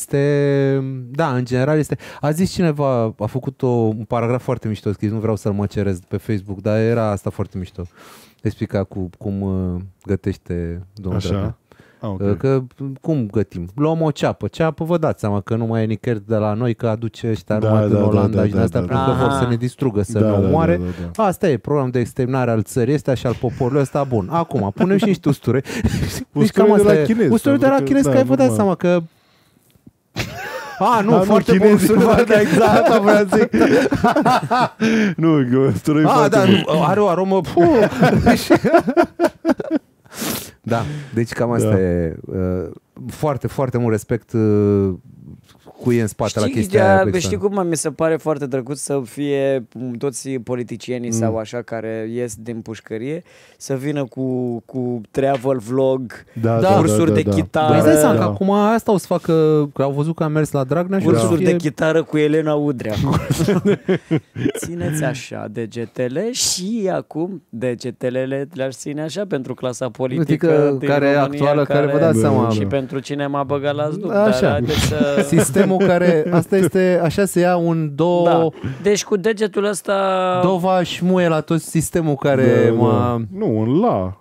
În general este... A zis cineva, a făcut un paragraf foarte mișto scris, nu vreau să-l măcerez pe Facebook, dar era asta foarte mișto. Explica cum gătește domnul Dragnea. Okay. Că cum gătim? Luăm o ceapă, vă dați seama că nu mai e nicăieri de la noi, că aduce ăștia numai din Olanda și din astea, pentru că vor să ne distrugă, să ne omoare. Asta e programul de exterminare al țării astea și al poporului ăsta bun. Acum, punem și niște usturoi. Usturoi de la chinez. Usturoi de la chinez, că vă dați seama că... nu, foarte bun usturoi, exact, asta vreau să zic. Nu, usturoi foarte bun. Are o aromă... Da, deci cam asta e. Foarte, foarte mult respect cu ei în spate la chestia aia. Știi cum mi se pare foarte drăguț să fie toți politicienii sau așa care ies din pușcărie să vină cu travel vlog, cursuri de chitară. Îți dai seama că acum asta o să facă, că au văzut că am mers la Dragnea și cursuri de chitară cu Elena Udrea. Țineți așa degetele și acum degetele le-aș ține așa pentru clasa politică din care România, actuală, care vă dați seama. Și pentru cine m-a băgat la zdup. Așa. Sistemul care, asta este, așa se ia Deci cu degetul ăsta... Dova și muie la tot sistemul care Nu, un la.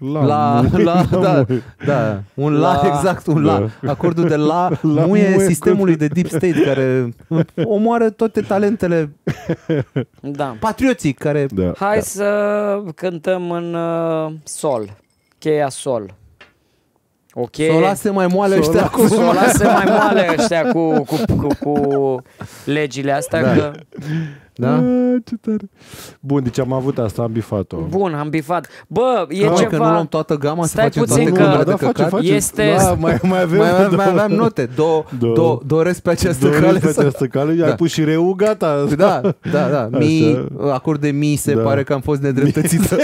Exact, un la. Acordul de la muie sistemului de deep state care omoară toate talentele patrioții care... Hai să cântăm în sol, cheia sol. Okay. Să o lase mai moale ăștia cu legile astea. Că... Da? Ce tare. Bun, deci am avut asta, am bifat-o. Bun, am bifat. Bă, e ceva... Că nu luăm toată gama, să facem toate că de căcat. Este... mai aveam note. Doresc pe această cale. Ai pus și reu, gata. Da. Acord de mii se pare că am fost nedreptățită.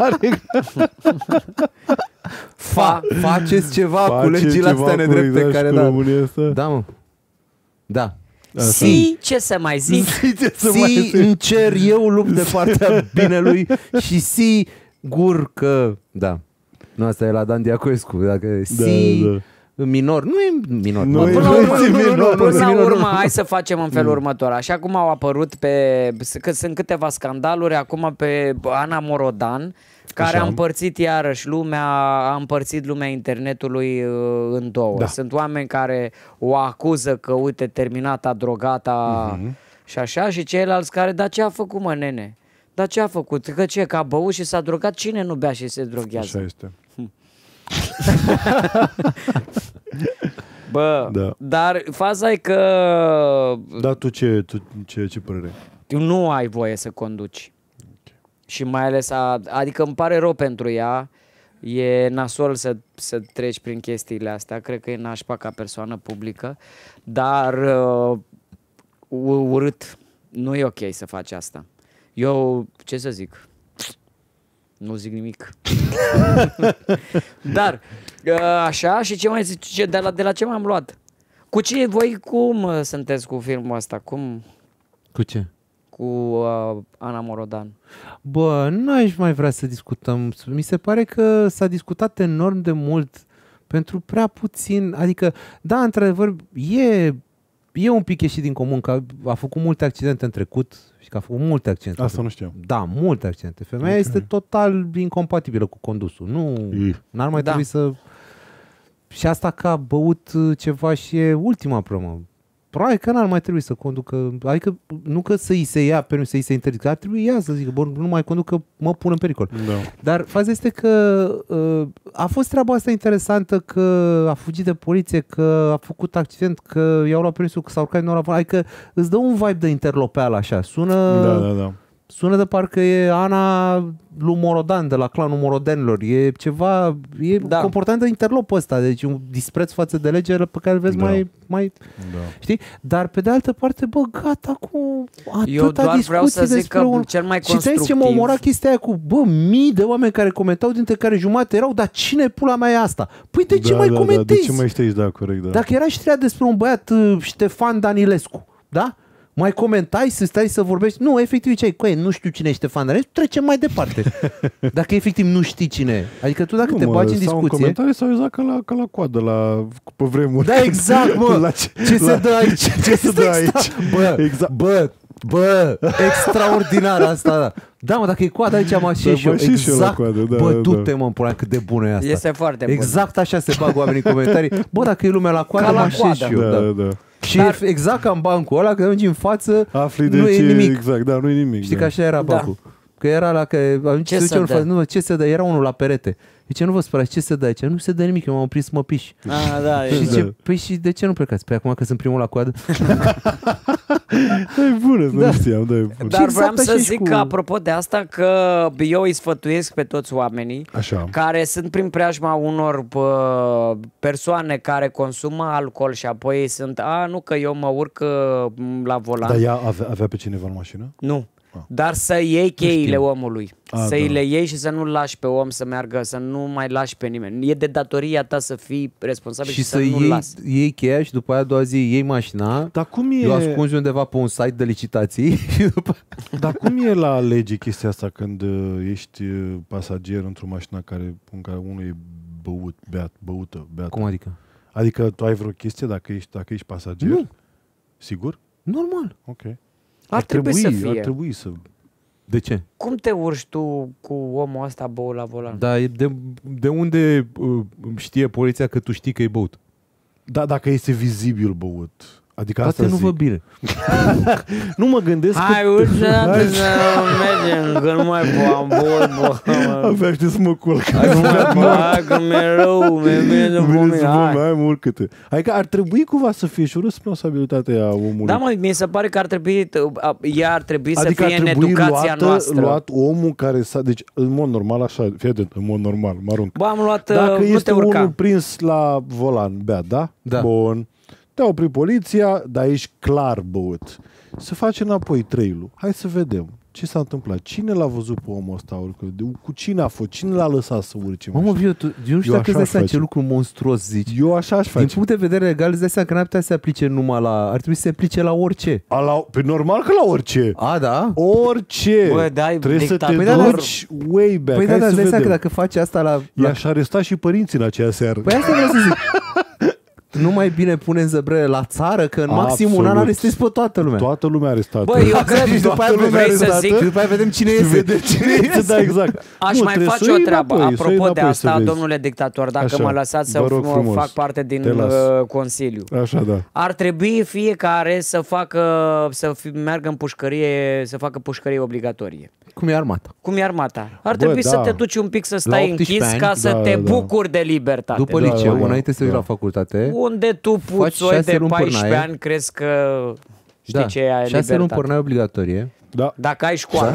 Faceți ceva cu legile astea nedrepte care da, mă. Da. Ce să mai zic? În cer eu lupt de partea binelui și sigur că nu, asta e la Dan Diacoescu. Dacă minor, nu e minor. Până la urmă, hai să facem în felul următor. Așa cum au apărut că sunt câteva scandaluri acum pe Ana Morodan, care a împărțit iarăși a împărțit lumea internetului în două. Sunt oameni care o acuză că, uite, terminata, drogata și așa, și ceilalți care, dar ce a făcut, mă, nene? Dar ce a făcut? Că a băut și s-a drogat? Cine nu bea și se droghează? Așa este. Bă, da. Dar faza e că... Dar tu ce părere ai? Tu nu ai voie să conduci. Okay. Și mai ales, adică îmi pare rău pentru ea, e nasol să treci prin chestiile astea, cred că e nașpa ca persoană publică, dar urât, nu e ok să faci asta. Eu, ce să zic? Nu zic nimic. Dar, așa, și ce mai zici? De la ce m-am luat? Cu ce voi, cum sunteți cu filmul ăsta? Cum? Cu ce? Cu Ana Morodan. Bă, n-aș mai vrea să discutăm. Mi se pare că s-a discutat enorm de mult pentru prea puțin. Adică, da, într-adevăr, e un pic ieșit din comun, că a făcut multe accidente în trecut și că a făcut multe accidente. Asta nu știam. Da, multe accidente. Femeia este total incompatibilă cu condusul. N-ar mai trebui să... Și asta că a băut ceva și e ultima problemă. Probabil că n-ar mai trebui să conducă, adică nu că să-i se ia permis, să-i se interzică, ar trebui ea să zică, bă, nu mai conduc că mă pun în pericol. Da. Dar faza este că a fost treaba asta interesantă, că a fugit de poliție, că a făcut accident, că i-au luat permisul, că s-a urcat din ora, adică îți dă un vibe de interlopeală așa, sună de parcă e Ana lui Morodan, de la clanul Morodenilor. E ceva, comportament de interlop ăsta, deci un dispreț față de lege pe care îl vezi mai știi? Dar pe de altă parte, bă, gata cu atâta discuții despre cel mai constructiv. Și trebuie să mă omora chestia aia cu, bă, mii de oameni care comentau, dintre care jumate erau, dar cine pula mea e asta? Păi de ce mai comentezi? De ce mai știi, corect, Dacă era știrea despre un băiat Ștefan Danilescu, da? Mai comentai, să stai să vorbești? Nu, efectiv ziceai, nu știu cine e Ștefan Danilescu, trecem mai departe. Dacă efectiv nu știi cine. Adică tu dacă te bagi în discuție... Sau în comentarii s-au uzat ca la coadă, pe vremuri. Da, exact, mă! Ce se dă aici? Ce se dă aici? Bă, extraordinar asta. Da, mă, dacă e coada aici, mă așez și eu. Exact. Bă, du-te, mă, îmi cât de bună e asta. Este foarte bună. Exact așa se bag oamenii în comentarii. Bă, dacă e lumea la coadă, mă așez și eu. Da. Și exact ca în bancul ăla, când mergi în față, afli nu e nimic. Exact, da, nu e nimic. Știi că așa era bancul. Că era la că ce se dă? Nu, ce se dă? Era unul la perete. Zice, nu vă spărați, ce se dă aici? Nu se dă nimic, eu m-am oprit să mă piși. Da, și zice, păi și de ce nu plecați? Păi acum că sunt primul la coadă. E bună, nu știam. Dar vreau să zic că, apropo de asta, că eu îi sfătuiesc pe toți oamenii care sunt prin preajma unor persoane care consumă alcool și apoi sunt, nu că eu mă urc la volan. Dar ea avea pe cineva în mașină? Nu. Dar să iei cheile omului, să-i le iei și să nu-l lași pe om să meargă, să nu mai lași pe nimeni. E de datoria ta să fii responsabil și să nu-l lasi. Iei cheia și după aia a doua zi iei mașina, dar cum e... o ascunzi undeva pe un site de licitații. Și după... Dar cum e la lege chestia asta când ești pasager într-o mașină în care unul e băută? Cum adică? Adică tu ai vreo chestie dacă ești pasager? Nu. Sigur? Normal. Ok. Ar trebui să fie. Ar trebui să... De ce? Cum te urci tu cu omul ăsta băut la volan? Da, de unde știe poliția că tu știi că e băut? Da, dacă este vizibil băut. Adică asta nu vă bine. Nu mă gândesc Hai, urcă să mergem, că nu mai am băut. Abia știi să mă culc. Hai că mi-e rău, mi-e bine de pomii. Hai mă, urcă-te. Adică ar trebui cumva să fie și o responsabilitate a omului. Da, mă, mi se pare că ea ar trebui să fie în educația noastră. Luat omul care s-a... Deci, în mod normal, așa, fii atent, în mod normal, mă arunc. Bă, am luat, dacă nu este te urca. unul prins la volan, bea, da? Da. Bun. Te-a oprit poliția, dar ești clar băut. Să face înapoi trail-ul. Hai să vedem ce s-a întâmplat. Cine l-a văzut pe omul ăsta? Cu cine a fost? Cine l-a lăsat să urce? Mamă, eu nu știu dacă îți dai seama ce lucru monstruos zici. Eu așa aș face. Din punct de vedere legal îți dai seama că n-ar putea să se aplice numai la... Ar trebui să se aplice la orice. Pe normal că la orice. Da? Orice. Bă, trebuie să te duci way back. Păi îți dai seama că dacă faci asta la... I-aș aresta și părinții în aceea seară. Păi asta vreau să zic. nu mai bine punem zăbrele la țară, că în maxim un an arestezi pe toată lumea. Toată lumea arestată. Bă, eu cred că după aia vrei să zic, după aia vedem cine iese. Da, exact. Aș mai face o treabă. Apropo de asta, domnule dictator, dacă mă lăsați să fac parte din Consiliu. Așa, da. Ar trebui fiecare să meargă în pușcărie, să facă pușcărie obligatorie. Cum e armata. Cum e armata. Ar trebui să te duci un pic să stai închis ca să te bucuri de libertate. După liceu, înainte să vii la facultate. Unde tu puțoi de 14 ani crezi că știi ce e libertate. 6 luni pârnaie obligatorie. Da. Dacă ai școală.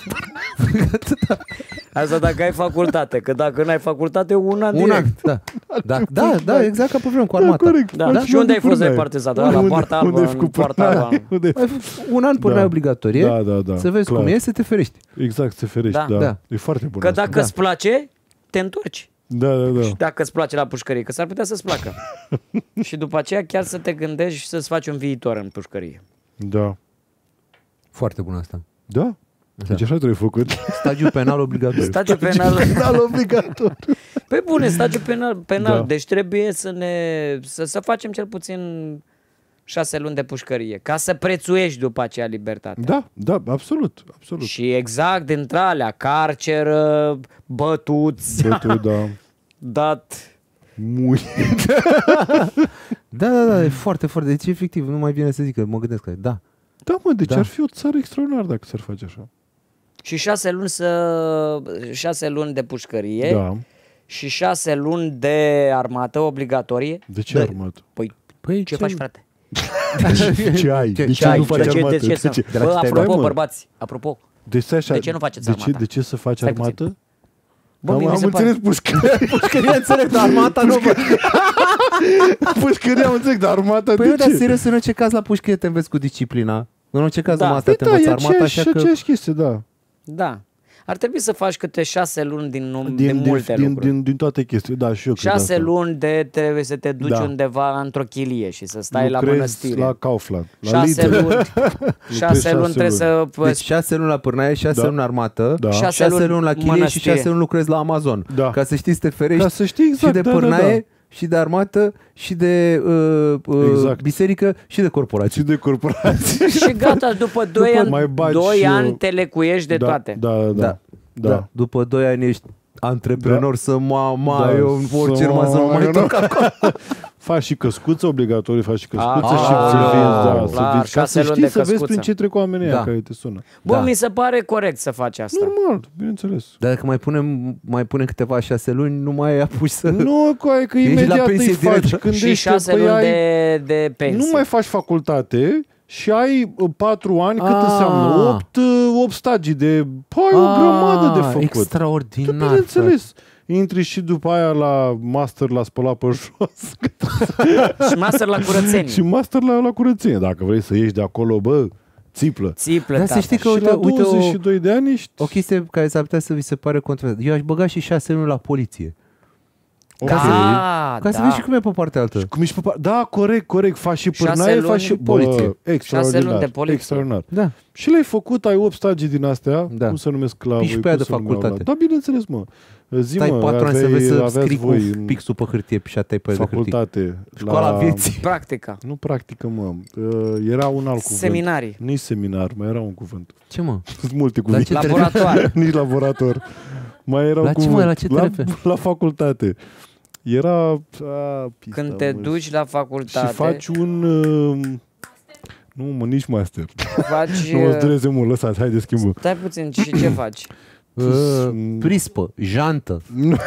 Asta dacă ai facultate, că dacă nu ai facultate, un an direct. Da, exact ca pe vreme cu armata. Corect. Da. Și unde ai fost repartizat? La Poarta Albă. Un an până obligatorie. Da. Să vezi cum e, să te ferești. Exact, să ferești, da. E foarte bun. Că dacă îți place, te întorci. Da. Și dacă îți place la pușcărie, că s-ar putea să-ți placă. Și după aceea chiar să te gândești și să-ți faci un viitor în pușcărie. Da. Foarte bun asta. Da? Deci așa trebuie făcut. Stagiu penal obligatoriu. Stagiu penal obligatoriu. Păi bune, stagiu penal. Deci trebuie să facem cel puțin 6 luni de pușcărie, ca să prețuiești după aceea libertatea. Da, absolut. Și exact dintre alea, carceră, bătuți, dat... Mui. Da, e foarte, foarte. Deci efectiv, nu mai vine să zic, că mă gândesc că da. Da, mă, deci ar fi o țară extraordinară dacă s-ar face așa. Și 6 luni de pușcărie și 6 luni de armată obligatorie. De ce armată? Păi ce faci, frate? Ce ai? De ce nu faci armată? Apropo, bărbați, de ce nu faceți armata? De ce să faci armată? Bă, am înțeles pușcăria, înțeleg, dar armata nu. Pușcăria am înțeleg, dar armata de ce? Păi dar serios, în orice caz la pușcărie te înveți cu disciplina. În orice caz numai asta te înveți armata, așa că... aceeași chestie, da. Da. Ar trebui să faci câte 6 luni din multe lucruri. Din toate chestiile, da, și eu 6 luni trebuie să te duci undeva într-o chilie și să stai la mănăstire. La Kaufland, la 6 luni. 6 luni trebuie să... Deci 6 luni la pârnaie, 6 luni armată, 6 luni la chilie și 6 luni lucrezi la Amazon. Ca să știi să te ferești și de pârnaie, și de armată, și de biserică, și de corporații. Și gata, după 2 ani te lecuiești de toate. Da. După 2 ani ești antreprenor să orice numai să nu mai toc acolo. Faci și căscuță obligatorie, faci și căscuță și vinzi, ca să știi, să vezi prin ce trec oamenii ăia care te sună. Bă, mi se pare corect să faci asta. Normal, bineînțeles. Dar dacă mai punem câteva 6 luni, nu mai apuci să... Nu, că imediat îi faci. Și 6 luni de pensie. Nu mai faci facultate și ai 4 ani, cât înseamnă? 8 stagii de... Păi, o grămadă de făcut. Extraordinar. Bineînțeles. Intri și după aia la master la spălat pe jos. Și master la curățenie. Și master la curățenie. Dacă vrei să ieși de acolo, bă, țiplă. Dar să știi că, și la 22 de ani ești... O chestie care s-ar putea să vi se pare controversă. Eu aș băga și 6 luni la poliție. Ca să vezi și cum e pe partea altă. Da, corect. Faci și pârnaie, faci și poliție. 6 luni de poliție. Extraordinar. Da. Și le-ai făcut, ai 8 stagii din astea, cum se numesc la voi? Și pe aia de facultate. Da, bineînțeles, mă. Stai 4 ani să vezi să scrii cu pixul pe hârtie și atai pe facultate. Școala vieții. Practica. Nu practică, mă. Era un alt cuvânt. Seminarii. Nici seminar, mai era un cuvânt. Ce, mă? Sunt multe cuvinte. Laborator. Nici laborator. Mai era un cuvânt. La ce te referi? La facultate. Era... Când te duci la facultate... Și faci un... Nu, mă, nici master. Faci... Nu mă zdureze mult, lăsați, hai de schimbă. Stai puțin, și ce faci? Prispă, jantă.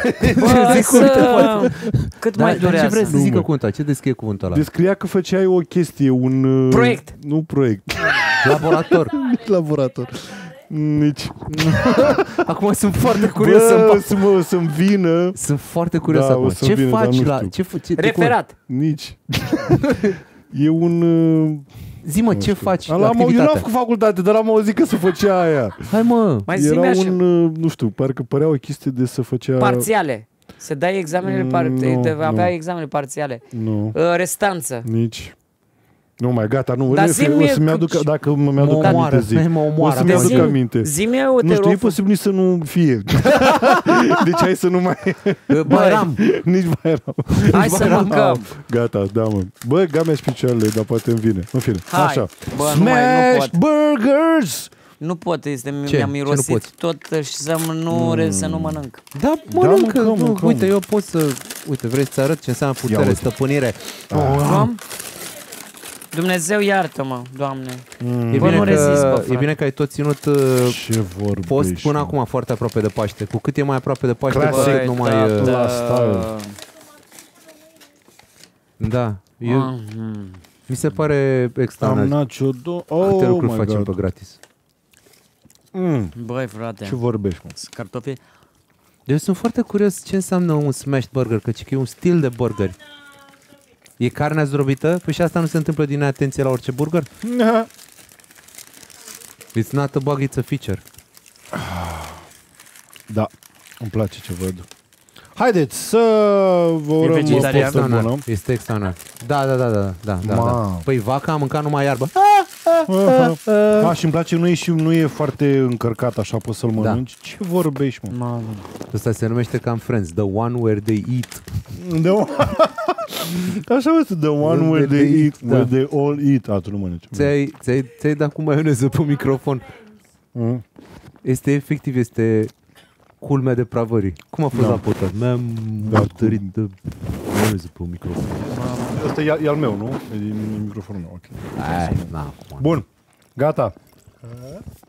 Cât mai durează? Ce vrei să zică cuvântul? Ce descrie cuvântul ăla? Descria că făceai o chestie, un... Proiect. Nu proiect. Laborator. Laborator. Nici. Acum sunt foarte curios să-mi vină. Sunt foarte curios acum. Ce faci la... Referat. Nici. E un... Zi-mă, ce faci la activitatea? Eu n-am făcut facultate, dar am auzit că se făcea aia. Hai, mă. Era un... Nu știu, parcă părea o chestie de să făcea... Parțiale. Să dai examenele avea examene parțiale. Nu. Restanță. Nici. Nu mai, gata, nu. Dar O să-mi aduc, dacă mi-aduc aminte, zic. O să-mi aduc aminte. Zi-mi eu, nu știu, e posibil nici să nu fie. Deci hai să nu mai... Bairam. Nici Bairam. Hai să mâncăm. Gata, da, mă. Bă, gamea picioarele, dar poate îmi vine. În fine, Hai. așa. Bă, Smash Burgers! Nu pot, Ce? mi-am Ce nu mirosit poți? tot și să nu mănânc. Da, mănâncă. mâncăm. Uite, eu pot să... Uite, vrei să arăt ce înseamnă putere, stăpânire? Dumnezeu iartă-mă, Doamne. E Bă, bine, nu rezist, bă, frate. e bine că ai tot ținut Ce vorbești, post până mă? acum foarte aproape de Paște. Cu cât e mai aproape de Paște, cu Classic. atât nu mai... La style. Da, mi se pare Am extraordinar. nacho Câte lucruri my facem God. pe gratis. Băi, frate, Ce vorbești, mă? cartofi. Eu sunt foarte curios ce înseamnă un smashed burger, că e un stil de burger. E carnea zdrobită? Păi și asta nu se întâmplă din atenție la orice burger? It's not a bug, it's a feature. Da, îmi place ce văd. Haideți să vă urăm o vegetarian? postă bună. Este extraordinar. Da. Mamă. Păi vaca a mâncat numai iarbă. Și îmi place, nu e foarte încărcat, așa poți să-l mănânci. Ce vorbești, mă? Mamă. Asta se numește cam Friends, the one where they eat. Așa este, the one where they eat, where they all eat. Tu nu mănânci. Ți-ai dat cu maioneză pe microfon. Este efectiv, este culmea depravării. Cum a fost la potat? Mi-am tărit de maioneză pe microfon. Asta e al meu, nu? E din microfonul meu, ok. Na, acum. Bun, gata.